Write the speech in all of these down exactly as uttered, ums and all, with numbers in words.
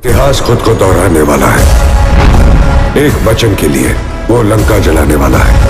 इतिहास खुद को दोहराने वाला है। एक वचन के लिए वो लंका जलाने वाला है।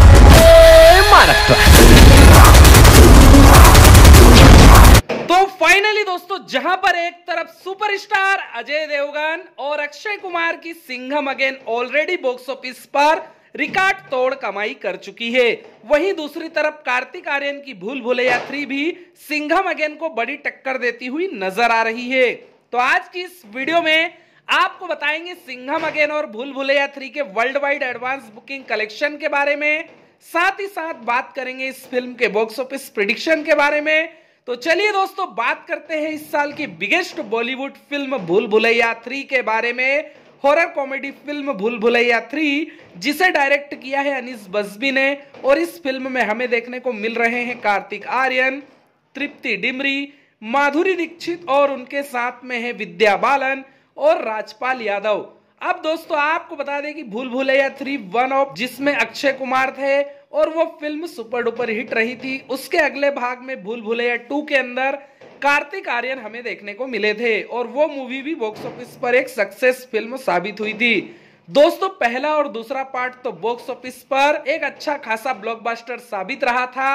तो फाइनली दोस्तों, जहां पर एक तरफ सुपरस्टार अजय देवगन और अक्षय कुमार की Singham again already box office पर रिकॉर्ड तोड़ कमाई कर चुकी है, वहीं दूसरी तरफ कार्तिक आर्यन की भूल भुलैया थ्री भी सिंघम अगेन को बड़ी टक्कर देती हुई नजर आ रही है। तो आज की इस वीडियो में आपको बताएंगे सिंघम अगेन और भूल भुलैया थ्री के world wide advance booking collection के बारे में, साथ ही साथ बात करेंगे इस फिल्म के बॉक्स ऑफिस प्रेडिक्शन के बारे में। तो चलिए दोस्तों, बात करते हैं इस साल की बिगेस्ट बॉलीवुड फिल्म भूल भुलैया थ्री के बारे में। हॉरर कॉमेडी फिल्म भूल भुलैया थ्री, जिसे डायरेक्ट किया है अनीस बज्मी ने, और इस फिल्म में हमें देखने को मिल रहे हैं कार्तिक आर्यन, तृप्ति डिमरी, माधुरी दीक्षित और उनके साथ में है विद्या बालन और राजपाल यादव। अब दोस्तों आपको बता दें कि भूल भुलैया थ्री वन ऑफ जिसमें अक्षय कुमार थे और वो फिल्म सुपर डुपर हिट रही थी, उसके अगले भाग में भूल भुलैया टू के अंदर कार्तिक आर्यन हमें देखने को मिले थे और वो मूवी भी बॉक्स ऑफिस पर एक सक्सेस फिल्म साबित हुई थी। दोस्तों पहला और दूसरा पार्ट तो बॉक्स ऑफिस पर एक अच्छा खासा ब्लॉकबस्टर साबित रहा था,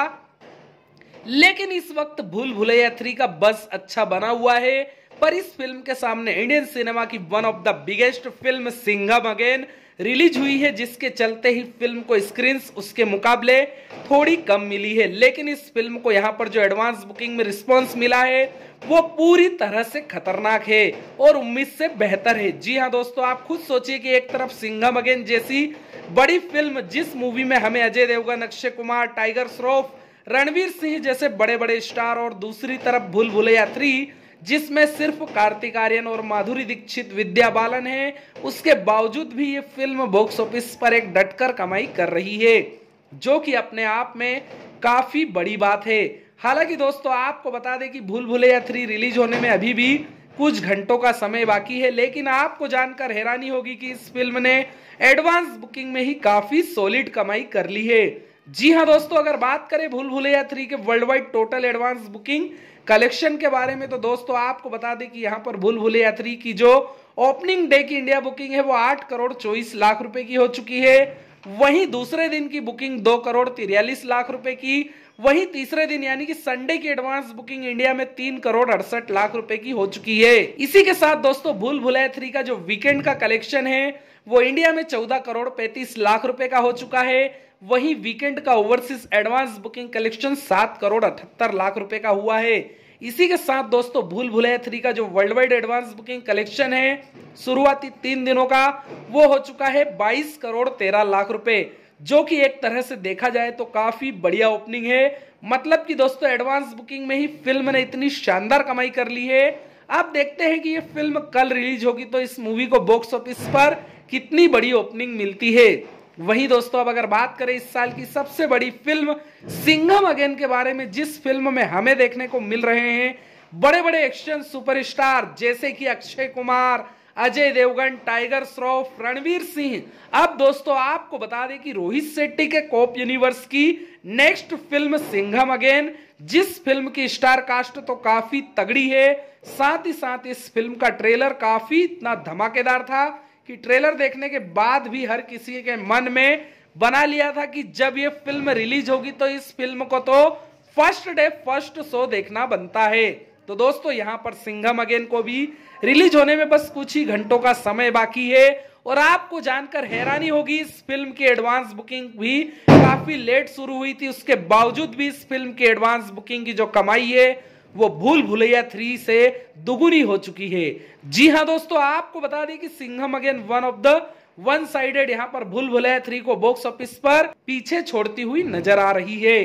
लेकिन इस वक्त भूल भुलैया थ्री का बस अच्छा बना हुआ है। पर इस फिल्म के सामने इंडियन सिनेमा की one of the biggest film Singham again release हुई है, जिसके चलते ही फिल्म को स्क्रीन्स उसके मुकाबले थोड़ी कम मिली है। लेकिन इस फिल्म को यहाँ पर जो एडवांस बुकिंग में रिस्पांस मिला है वो पूरी तरह से खतरनाक है और उम्मीद से बेहतर है। जी हाँ दोस्तों, आप खुद सोचिए कि एक तरफ सिंघम अगेन जैसी बड़ी फिल्म, जिस मूवी में हमें अजय देवगन, अक्षय कुमार, टाइगर श्रॉफ, रणवीर सिंह जैसे बड़े बड़े स्टार, और दूसरी तरफ भूल भुलैया थ्री जिसमें सिर्फ कार्तिक आर्यन और माधुरी दीक्षित, विद्या बालन है, उसके बावजूद भी ये फिल्म बॉक्स ऑफिस पर एक डटकर कमाई कर रही है, जो कि अपने आप में काफी बड़ी बात है। हालांकि दोस्तों आपको बता दें कि भूल भुलैया थ्री रिलीज होने में अभी भी कुछ घंटों का समय बाकी है, लेकिन आपको जानकर हैरानी होगी कि इस फिल्म ने एडवांस बुकिंग में ही काफी सॉलिड कमाई कर ली है। जी हाँ दोस्तों, अगर बात करें भूल भुलैया थ्री के world wide total advance booking collection के बारे में, तो दोस्तों आपको बता दें कि यहाँ पर भूल भुलैया थ्री की जो ओपनिंग डे की इंडिया बुकिंग है वो आठ करोड़ चौबीस लाख रुपए की हो चुकी है। वहीं दूसरे दिन की बुकिंग दो करोड़ तिरयालीस लाख रुपए की, वहीं तीसरे दिन यानी कि संडे की एडवांस बुकिंग इंडिया में तीन करोड़ अड़सठ लाख रुपए की हो चुकी है। इसी के साथ दोस्तों भूल भुलैया थ्री का जो वीकेंड का कलेक्शन है वो इंडिया में चौदह करोड़ पैंतीस लाख रुपए का हो चुका है। वहीं वीकेंड का ओवरसीज एडवांस बुकिंग कलेक्शन सात करोड़ अठहत्तर लाख रुपए का हुआ है। इसी के साथ दोस्तों भूल भुलैया थ्री का जो world wide advance booking collection है शुरुआती तीन दिनों का, वो हो चुका है बाईस करोड़ तेरह लाख रुपए, जो कि एक तरह से देखा जाए तो काफी बढ़िया ओपनिंग है। मतलब कि दोस्तों एडवांस बुकिंग में ही फिल्म ने इतनी शानदार कमाई कर ली है। अब देखते हैं कि ये फिल्म कल रिलीज होगी तो इस मूवी को बॉक्स ऑफिस पर कितनी बड़ी ओपनिंग मिलती है। वहीं दोस्तों अब अगर बात करें इस साल की सबसे बड़ी फिल्म सिंघम अगेन के बारे में, जिस फिल्म में हमें देखने को मिल रहे हैं बड़े बड़े एक्शन सुपरस्टार जैसे कि अक्षय कुमार, अजय देवगन, टाइगर श्रॉफ, रणवीर सिंह। अब दोस्तों आपको बता दें कि रोहित शेट्टी के कॉप यूनिवर्स की नेक्स्ट फिल्म सिंघम अगेन, जिस फिल्म की स्टार कास्ट तो काफी तगड़ी है, साथ ही साथ इस फिल्म का ट्रेलर काफी इतना धमाकेदार था कि ट्रेलर देखने के बाद भी हर किसी के मन में बना लिया था कि जब ये फिल्म रिलीज होगी तो इस फिल्म को तो फर्स्ट डे फर्स्ट शो देखना बनता है। तो दोस्तों यहाँ पर सिंघम अगेन को भी रिलीज होने में बस कुछ ही घंटों का समय बाकी है, और आपको जानकर हैरानी होगी इस फिल्म की एडवांस बुकिंग भी काफी लेट शुरू हुई थी, उसके बावजूद भी इस फिल्म की एडवांस बुकिंग की जो कमाई है वो भूल भुलैया थ्री से दुगुनी हो चुकी है। जी हाँ दोस्तों, आपको बता दें कि Singham again one of the one sided यहाँ पर भूल भुलैया थ्री को बॉक्स ऑफिस पर पीछे छोड़ती हुई नजर आ रही है।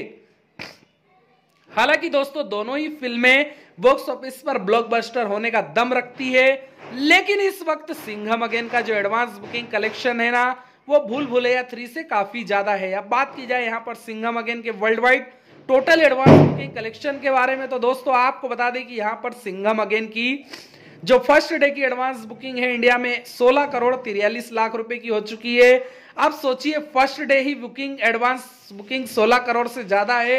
हालांकि दोस्तों दोनों ही फिल्में बॉक्स ऑफिस पर ब्लॉकबस्टर होने का दम रखती है, लेकिन इस वक्त सिंघम अगेन का जो एडवांस बुकिंग कलेक्शन है ना वो भूल भुलैया थ्री से काफी ज्यादा है। अब बात की जाए यहाँ पर सिंघम अगेन के world wide total advance booking collection के बारे में, तो दोस्तों आपको बता दें कि यहाँ पर सिंघम अगेन की जो फर्स्ट डे की एडवांस बुकिंग है इंडिया में सोलह करोड़ तिरयालीस लाख रुपए की हो चुकी है। अब सोचिए फर्स्ट डे ही बुकिंग एडवांस बुकिंग सोलह करोड़ से ज्यादा है,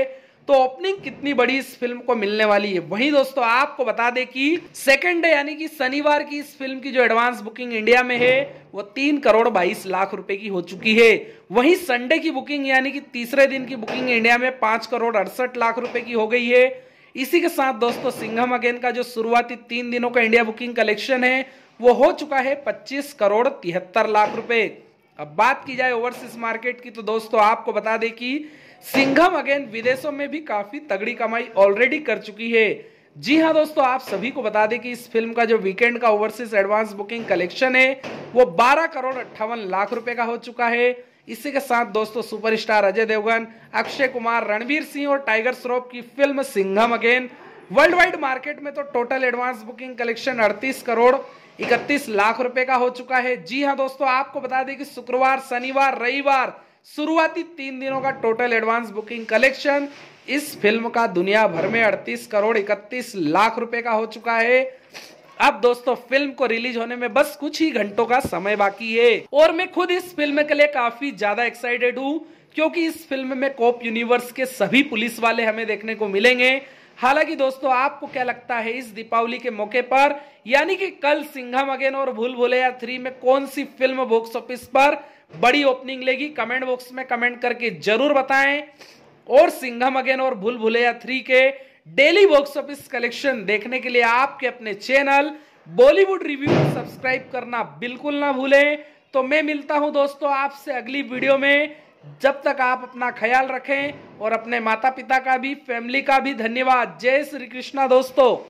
तो ओपनिंग कितनी बड़ी इस फिल्म को मिलने वाली है। वहीं दोस्तों आपको बता दें कि सेकंड डे यानी कि शनिवार की इस फिल्म की जो एडवांस बुकिंग इंडिया में है वो तीन करोड़ बाईस लाख रुपए की हो चुकी है। वहीं संडे की बुकिंग यानी कि तीसरे दिन की बुकिंग इंडिया में पांच करोड़ अड़सठ लाख रुपए की हो गई है। इसी के साथ दोस्तों सिंघम अगेन का जो शुरुआती तीन दिनों का इंडिया बुकिंग कलेक्शन है वो हो चुका है पच्चीस करोड़ तिहत्तर लाख रुपए। अब बात की जाए ओवरसीज मार्केट की तो दोस्तों आपको बता दें कि सिंघम अगेन विदेशों में भी काफी तगड़ी कमाई ऑलरेडी कर चुकी है। जी हां दोस्तों, आप सभी को बता दें कि इस फिल्म का जो वीकेंड का ओवरसीज एडवांस बुकिंग कलेक्शन है वो बारह करोड़ अट्ठावन लाख रुपए का हो चुका है। इसी के साथ दोस्तों सुपरस्टार अजय देवगन, अक्षय कुमार, रणवीर सिंह और टाइगर श्रॉफ की film Singham again worldwide market में तो टोटल एडवांस बुकिंग कलेक्शन अड़तीस करोड़ इकतीस लाख रुपए का हो चुका है। जी हां दोस्तों, आपको बता दें कि शुक्रवार, शनिवार, रविवार शुरुआती तीन दिनों का टोटल एडवांस बुकिंग कलेक्शन इस फिल्म का दुनिया भर में अड़तीस करोड़ इकतीस लाख रुपए का हो चुका है। अब दोस्तों फिल्म को रिलीज होने में बस कुछ ही घंटों का समय बाकी है और मैं खुद इस फिल्म के लिए काफी ज्यादा एक्साइटेड हूं क्योंकि इस फिल्म में कोप यूनिवर्स के सभी पुलिस वाले हमें देखने को मिलेंगे। हालांकि दोस्तों आपको क्या लगता है इस दीपावली के मौके पर यानी कि कल सिंघम अगेन और भूल भुलैया थ्री में कौन सी फिल्म बॉक्स ऑफिस पर बड़ी ओपनिंग लेगी? कमेंट बॉक्स में कमेंट करके जरूर बताएं। और सिंघम अगेन और भूल भुलैया थ्री के डेली बॉक्स ऑफिस कलेक्शन देखने के लिए आपके अपने चैनल बॉलीवुड रिव्यू को सब्सक्राइब करना बिल्कुल ना भूलें। तो मैं मिलता हूं दोस्तों आपसे अगली वीडियो में। जब तक आप अपना ख्याल रखें और अपने माता पिता का भी, फैमिली का भी धन्यवाद। जय श्री कृष्णा दोस्तों।